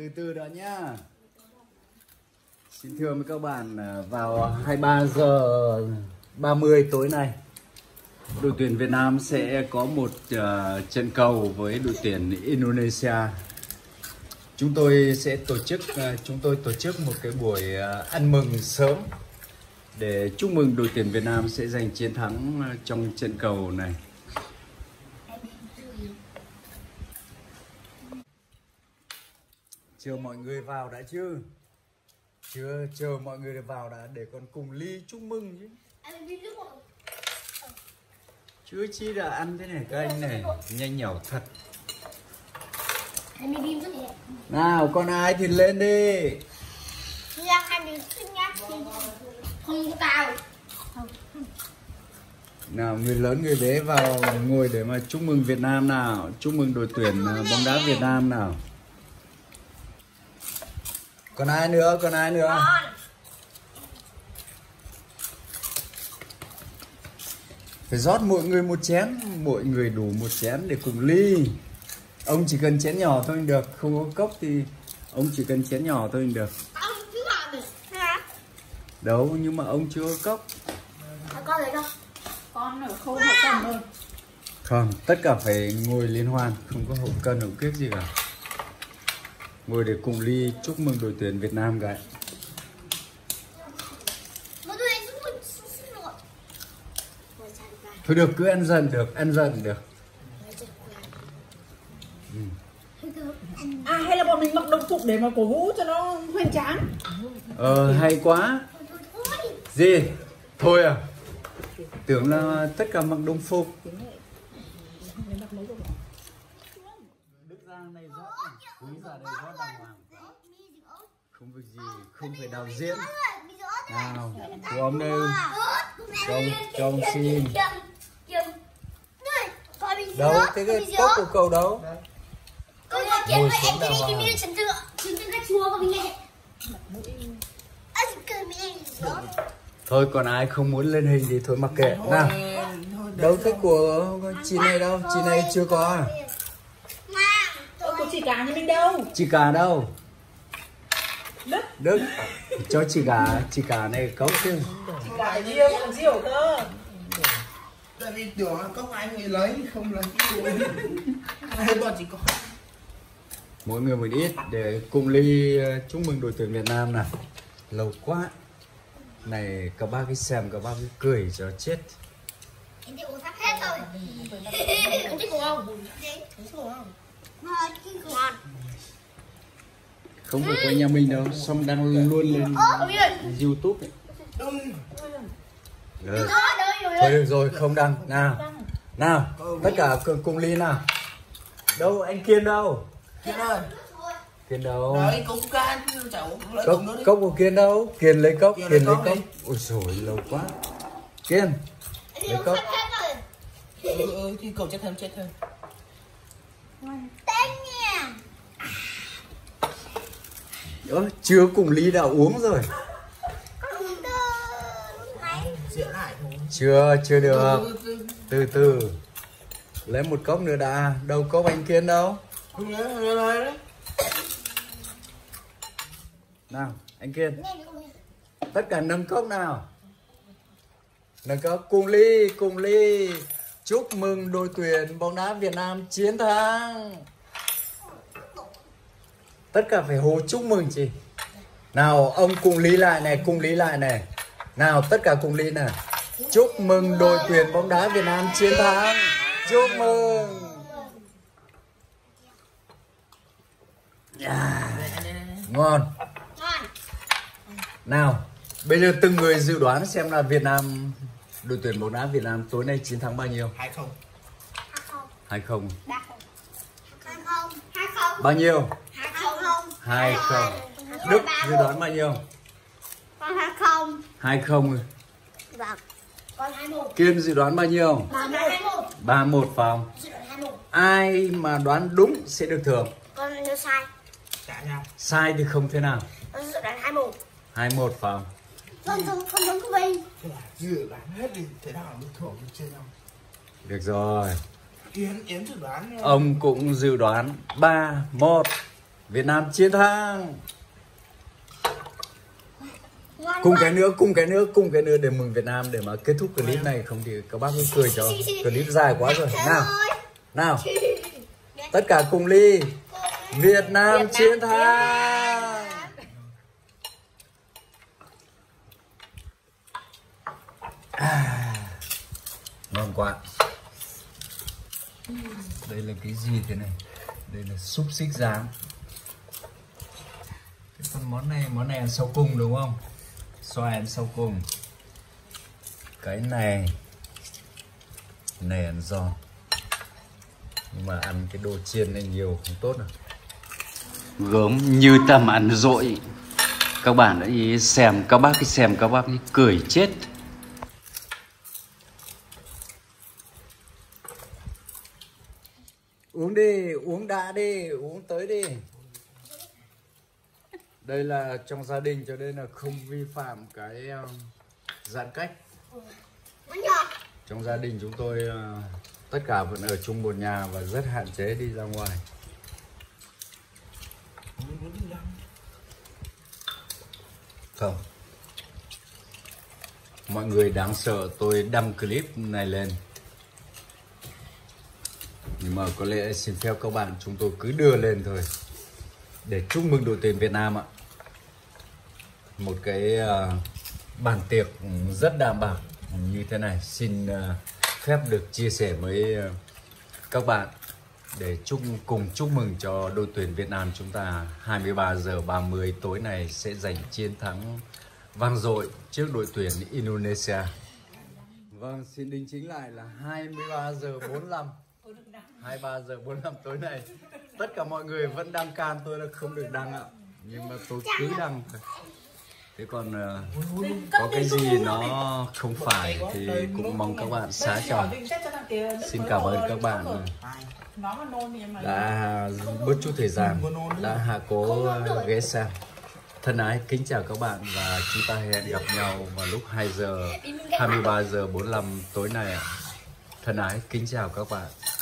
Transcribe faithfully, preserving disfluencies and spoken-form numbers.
từ từ đó nhá. Xin thưa với các bạn, vào hai mươi ba giờ ba mươi tối nay, đội tuyển Việt Nam sẽ có một uh, trận cầu với đội tuyển Indonesia. Chúng tôi sẽ tổ chức uh, chúng tôi tổ chức một cái buổi uh, ăn mừng sớm để chúc mừng đội tuyển Việt Nam sẽ giành chiến thắng uh, trong trận cầu này. Chờ mọi người vào đã chứ? Chưa, chờ mọi người vào đã để còn cùng ly chúc mừng chứ. Chứ chi là ăn thế này các anh này, nhanh nhảu thật. Nào, con ai thì lên đi. Không có tao. Nào, người lớn người bé vào ngồi để mà chúc mừng Việt Nam nào, chúc mừng đội tuyển bóng đá Việt Nam nào. Còn ai nữa, còn ai nữa? Phải rót mỗi người một chén, mỗi người đủ một chén để cùng ly. Ông chỉ cần chén nhỏ thôi được, không có cốc thì ông chỉ cần chén nhỏ thôi được. Đâu, nhưng mà ông chưa có cốc. Con lấy đâu? Con ở khâu hậu cần thôi. Không, tất cả phải ngồi liên hoan, không có hậu cân hậu kiếc gì cả. Ngồi để cùng ly chúc mừng đội tuyển Việt Nam cái. Thôi được, cứ ăn dần được, ăn dần được. Ừ. À hay là bọn mình mặc đồng phục để mà cổ vũ cho nó hoành tráng. Ờ, hay quá. Gì? Thôi à? Tưởng là tất cả mặc đồng phục. Đức Giang này rót, quý ra đây rót đàng hoàng. Không việc gì, không phải đào diễn. Nào, của ông đây. Cho ông, cho ông xin. Đâu, cái cái cốc của cậu đâu? Ngồi xuống đàng hoàng. Thôi còn ai không muốn lên hình thì thôi mặc kệ. Nào, đâu cái của chị này đâu? Chị này chưa có à? Của chị cả nhà mình đâu? Chị cả đâu? Đức. Đức. Cho chị cả, chị cả này cốc chứ. Chị cả riêng, còn riêng cơ. Tại vì tưởng có ai người lấy không lấy. Hai bọn chỉ có. Mỗi người một ít để cùng ly chúc mừng đội tuyển Việt Nam nào. Lâu quá. Này cả ba cái xem, cả ba cái cười cho chết. Em uống sắp hết rồi. Em thích không? Ngon. Không phải của nhà mình đâu, xong đang luôn lên YouTube ấy. Được. Thôi được rồi, không đăng. Nào, nào, tất cả cùng ly nào. Đâu, anh Kiên đâu? Kiên ơi. Kiên đâu? Đấy, cốc can, cháu lấy Cốc, cốc cốc của Kiên đâu? Kiên lấy cốc, Kiên Kiên lấy lấy cốc cốc. đi. Ôi dồi, lâu quá. Kiên, lấy cốc. Ừ, ừ, thì cậu chết thêm, chết thêm. Tên nha. Ơ, chưa cùng ly đã uống rồi. Diễn lại thôi. Chưa, chưa được. Ừ, ừ, Từ từ. Lấy một cốc nữa đã. Đâu cốc anh Kiên đâu? ừ, lấy, lấy, lấy đấy. Nào, anh Kiên. Tất cả nâng cốc nào. Nâng cốc, cùng ly, cùng ly. Chúc mừng đội tuyển bóng đá Việt Nam chiến thắng. Tất cả phải hô chúc mừng chị. Nào, ông cùng ly lại này, cùng ly lại này. Nào, tất cả cùng ly này. Chúc mừng đội tuyển bóng đá Việt Nam chiến thắng. Chúc mừng. À, ngon. Nào, bây giờ từng người dự đoán xem là Việt Nam, đội tuyển bóng đá Việt Nam tối nay chiến thắng bao nhiêu? Hai không. Hai không. Hai không. Hai không. Bao nhiêu? Hai không. Hai không. Đức dự đoán bao nhiêu? Con hai không. Hai không. Vâng. Con hai một. Kiên dự đoán bao nhiêu? Ba một. Ba một phòng. Dự đoán hai một. Ai mà đoán đúng sẽ được thưởng. Con nếu sai. Trả nhau. Sai thì không thế nào. Con dự đoán hai một. Hai một phòng. Con giống con giống của mình. Thế là dự đoán hết đi, thế nào được thưởng được trên nhau. Được rồi. Yến, Yến dự đoán. Ông cũng dự đoán ba một. Việt Nam chiến thắng. Ngoan Cùng quá. cái nữa, cùng cái nữa, cùng cái nữa để mừng Việt Nam, để mà kết thúc clip này, không thì các bác cứ cười cho clip dài quá rồi. Nào, nào, tất cả cùng ly. Việt Nam chiến thắng. À, ngon quá. Đây là cái gì thế này? Đây là xúc xích rán. Cái con món này, món này ăn sau cùng đúng không? Xoài ăn sau cùng. Cái này này ăn giòn, nhưng mà ăn cái đồ chiên này nhiều không tốt đâu. Gớm như tầm ăn dội. Các bạn ấy xem, các bác cái xem các bác ấy cười chết. Uống đi, uống đã đi, uống tới đi. Đây là trong gia đình cho nên là không vi phạm cái um, giãn cách. Trong gia đình chúng tôi uh, tất cả vẫn ở chung một nhà và rất hạn chế đi ra ngoài. Không. Mọi người đáng sợ tôi đăng clip này lên. Nhưng mà có lẽ xin phép các bạn, chúng tôi cứ đưa lên thôi để chúc mừng đội tuyển Việt Nam ạ. Một cái uh, bàn tiệc rất đảm bảo như thế này xin uh, phép được chia sẻ với uh, các bạn để chúc cùng chúc mừng cho đội tuyển Việt Nam chúng ta. Hai mươi ba giờ ba mươi tối này sẽ giành chiến thắng vang dội trước đội tuyển Indonesia. Vâng, xin đính chính lại là hai mươi ba giờ bốn mươi lăm. hai mươi ba giờ bốn mươi lăm tối này tất cả mọi người vẫn đang can tôi là không được đăng ạ, nhưng mà tôi cứ đăng. Thế còn uh, có cái gì nó không phải thì cũng mong các bạn xá cho. Xin cảm ơn các bạn đã bớt chút thời gian, đã hạ cố ghé sang. Thân ái kính chào các bạn và chúng ta hẹn gặp nhau vào lúc hai giờ hai mươi ba giờ bốn mươi lăm tối nay ạ. Thân ái kính chào các bạn.